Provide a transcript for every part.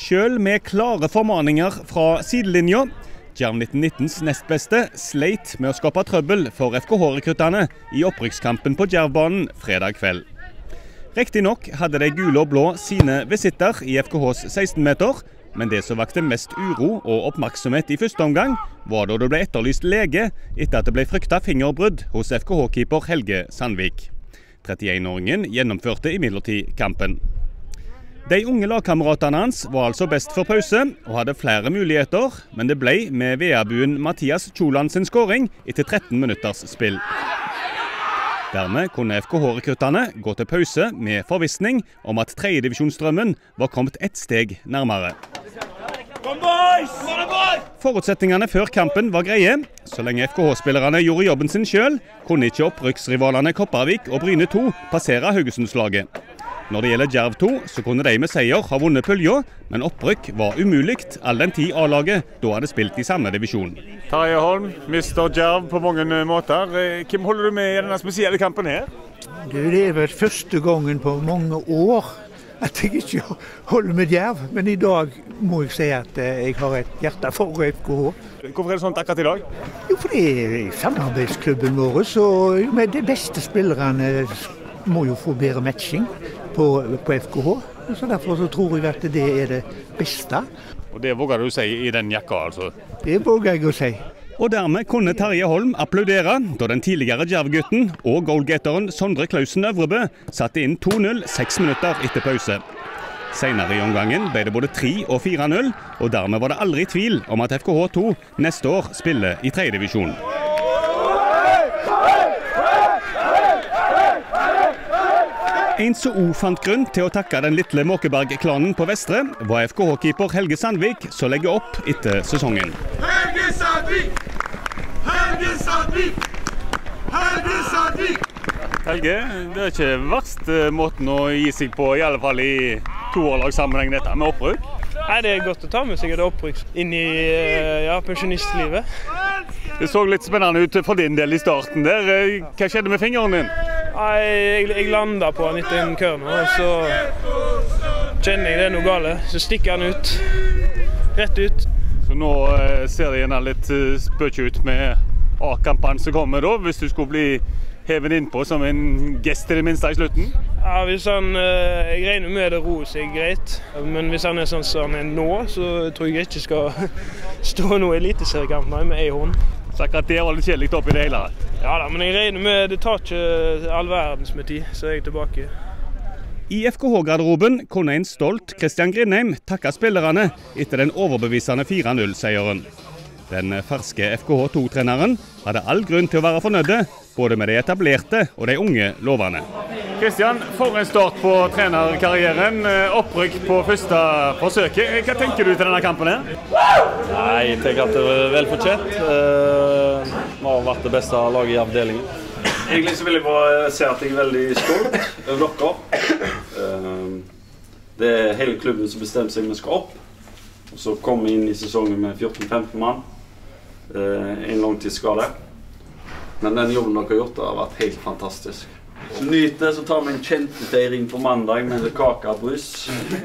selv med klare formaninger fra sidelinja. Djerv 1919s nestbeste sleit med å skape trøbbel for FKH-rekruttene i opprykkskampen på Djervbanen fredag kveld. Riktig nok hadde de gule og blå sine visitter i FKHs 16-meter, men det som vakte mest uro og oppmerksomhet i første omgang, var da det ble etterlyst lege etter at det ble fryktet fingerbrudd hos FKH-keeper Helge Sandvik. 31-åringen gjennomførte imidlertid kampen. De unge lagkameratene hans var altså best for pause og hadde flere muligheter, men det ble med VA-buen Mathias Tjoland sin skåring etter 13 minutters spill. Dermed kunne FKH-rekruttene gå til pause med forvissning om at 3. divisjonsdrømmen var kommet ett steg nærmere. Forutsetningene før kampen var greie. Så lenge FKH-spillerne gjorde jobben sin selv, kunne ikke opprykksrivalene Kopervik og Bryne 2 passere Haugesundslaget. Når det gjelder Djerv 2, så kunne de med seier ha vunnet pølja, men opprykk var umuligt all den tid A-laget da hadde spilt i samme divisjon. Terje Holm, Mr. Djerv på mange måter. Hvem holder du med i denne spesielle kampen her? Det er vel første gangen på mange år at jeg ikke holder med Djerv, men i dag må jeg si at jeg har et hjerte for FKH. Hvorfor er det sånn akkurat i dag? Jo, for det er samarbeidsklubben vår, så med de beste spillerne må jo få bedre matching på FKH, så derfor så tror jeg at det er det beste. Og det våger du si i den jakka, altså? Det våger jeg å si. Og dermed kunne Terje Holm applaudere da den tidligere Djerv-gutten og goalgetteren Sondre Klausen Øvrebø satte inn 2-0 6 minutter etter pause. Senere i omgangen ble det både 3 og 4-0, og dermed var det aldri tvil om at FKH2 neste år spiller i 3. divisjon. En som også fant grunn til å takke den lille Måkeberg-klanen på Vestre, var FKH-keeper Helge Sandvik, som legger opp etter sesongen. Helge Sandvik! Helge Sandvik! Helge Sandvik! Helge, det er ikke verst måten å gi seg på, i alle fall i 2-årlagssammenheng dette med opprykk. Nei, det er godt å ta med seg et opprykk inn i pensjonistlivet. Det så litt spennende ut for din del i starten der. Hva skjedde med fingeren din? Nei, jeg landet på han etter en kørn, og så kjenner jeg det er noe gale. Så stikker han ut, rett ut. Så nå ser det gjerne litt spøkje ut med A-kampen som kommer da, hvis du skulle bli hevet innpå som en gest i det minste i slutten? Ja, hvis han, jeg regner med det roer seg greit, men hvis han er sånn som han er nå, så tror jeg ikke skal stå noe eliteseriekamp med en hånd. Så akkurat det var litt kjedelig opp i det hele? Ja da, men jeg regner med det tar ikke all verdens med tid, så er jeg tilbake. I FKH-garderoben kunne en stolt Christian Grindheim takke spillerne etter den overbevisende 4-0-seieren. Den ferske FKH2-treneren hadde all grunn til å være fornøyde, både med de etablerte og de unge loverne. Christian, for en start på trenerkarrieren, opprykk på første forsøket. Hva tenker du til denne kampen her? Nei, jeg tenker at det er vel fortjent. Vi har vært det beste laget i avdelingen. Egentlig så vil jeg bare si at jeg er veldig stolt over dere. Det er hele klubben som bestemmer seg om vi skal opp. Og så kommer vi inn i sesongen med 14-15 mann. En langtidsskade. Men den jobben dere har gjort har vært helt fantastisk. Så nyt det, så tar vi en kjentefeiring på mandag med kake og brus.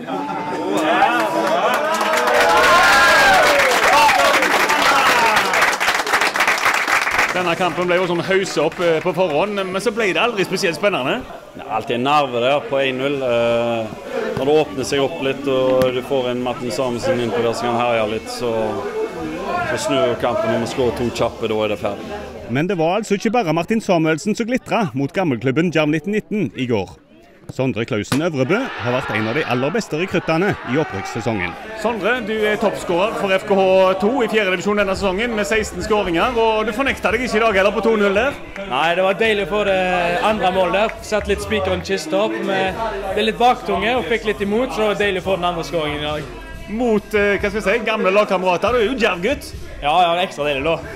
Denne kampen ble jo som hauset opp på forhånd, men så ble det aldri spesielt spennende. Det er alltid en nerve der på 1-0. Når det åpner seg opp litt, og du får en Martin Samuelsen inn på der som kan herje litt, så snur kampen når vi skårer 2 kjappe, da er det ferdig. Men det var altså ikke bare Martin Samuelsen som glitret mot gammelklubben Djerv 1919 i går. Sondre Klausen Øvrebø har vært en av de aller beste rekruttene i opprykkssesongen. Sondre, du er toppskårer for FKH2 i 4. divisjon denne sesongen med 16 skåringer, og du fornektet deg ikke i dag heller på 2-0 der? Nei, det var deilig å få det andre målet der. Sett litt spikeren i kista opp. Vi ble litt baktunge og fikk litt imot, så det var deilig å få den andre skåringen i dag. Mot, hva skal vi si, gamle lagkamerater. Du er jo Djerv-gutt. Ja, det er ekstra deilig da.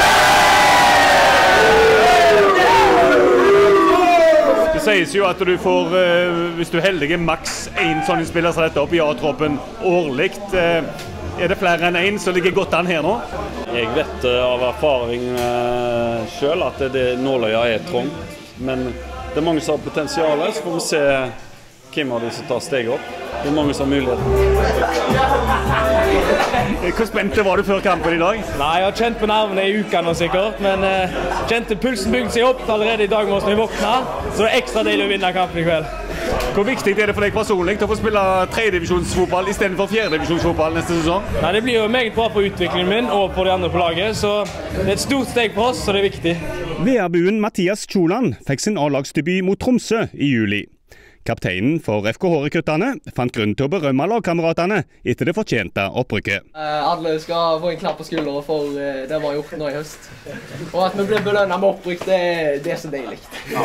Det sies jo at du får, hvis du er heldig, maks 1 sånn spiller som dette opp i A-troppen årligt. Er det flere enn 1 som ligger godt an her nå? Jeg vet av erfaring selv at nåløya er trångt, men det er mange som har potensial, så får vi se hvem av de som tar steget opp. Det mange som har mulighet. Hvor spente var du før kampen I dag? Nei, jeg har kjent på nervene I uka nå sikkert, men kjente pulsen bygde seg opp allerede I dag når vi våkner, så det ekstra deilig å vinne kampen I kveld. Hvor viktig det for deg personlig å få spille 3-divisjonsfotball I stedet for 4-divisjonsfotball neste sesong? Nei, det blir jo meget bra på utviklingen min og på de andre på laget, så det et stort steg for oss, så det viktig. VR-buen Mathias Kjoland fikk sin A-lagsdebut mot Tromsø I juli. Kapteinen for FKH-rekruttene fant grunn til å berømme lagkameratene etter det fortjente opprykket. Alle skal få en klapp på skulderen for det var gjort nå I høst. Og at vi blir belønnet med opprykk, det så deilig.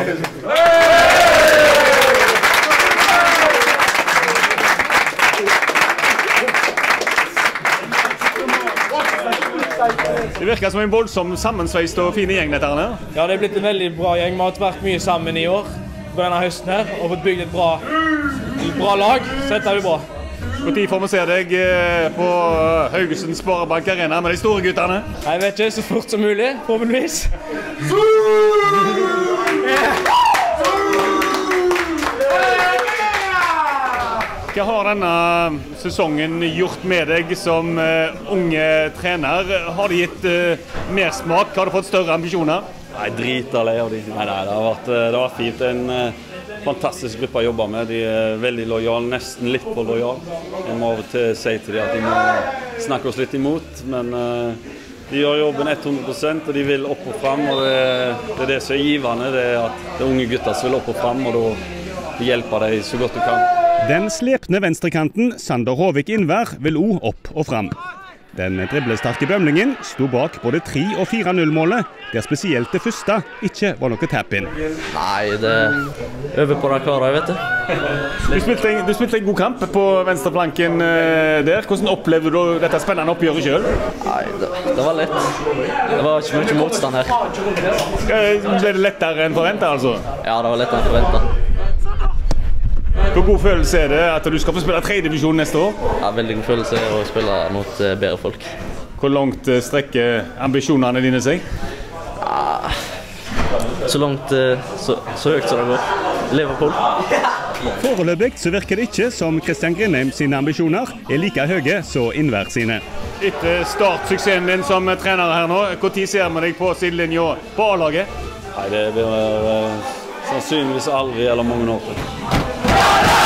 Det virker som en voldsom sammensveist og fin gjeng dette her. Ja, det blitt en veldig bra gjeng. Vi har vært mye sammen I år på denne høsten her, og fått bygd et bra lag, så dette jo bra. Hvor tid får vi se deg på Haugesund Sparebank Arena med de store guttene? Jeg vet ikke, så fort som mulig, forhåpentligvis. Hva har denne sesongen gjort med deg som unge trener? Har det gitt mersmak? Har du fått større ambisjoner? Nei, drita lei av de. Nei, det har vært fint. Det en fantastisk gruppe å jobbe med. De veldig lojale, nesten litt for lojale. Jeg må av og til si til dem at de må snakke oss litt imot, men de gjør jobben 100%, og de vil opp og frem, og det det som givende, det at det unge gutter som vil opp og frem, og da hjelper de så godt du kan. Den slepne venstrekanten Sander Håvik Innvær vil også opp og frem. Den driblestarke bømlingen sto bak både 3- og 4-0-målet, der spesielt det første ikke var noe tap-in. Nei, det øver på det hver dag, vet du. Du spilte en god kamp på venstreflanken der. Hvordan opplevde du dette spennende oppgjøret selv? Nei, det var lett. Det var ikke mye motstand her. Ble det lettere enn forventet, altså? Ja, det var lettere enn forventet. Hvor god følelse det at du skal få spille 3-divisjon neste år? Ja, veldig god følelse å spille mot bedre folk. Hvor langt strekker ambisjonene dine seg? Ja, så langt, så høyt som det går. Liverpool. Foreløpig så virker det ikke som Christian Grindheim sine ambisjoner like høye så Innvær sine. Etter startsuksessen din som trener her nå, hvor tid ser vi deg på sidelinja på A-laget? Nei, det blir sannsynligvis aldri eller mange år til.